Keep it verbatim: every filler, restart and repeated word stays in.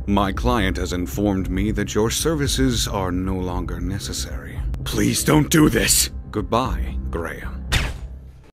My client has informed me that your services are no longer necessary. Please don't do this. Goodbye, Graham.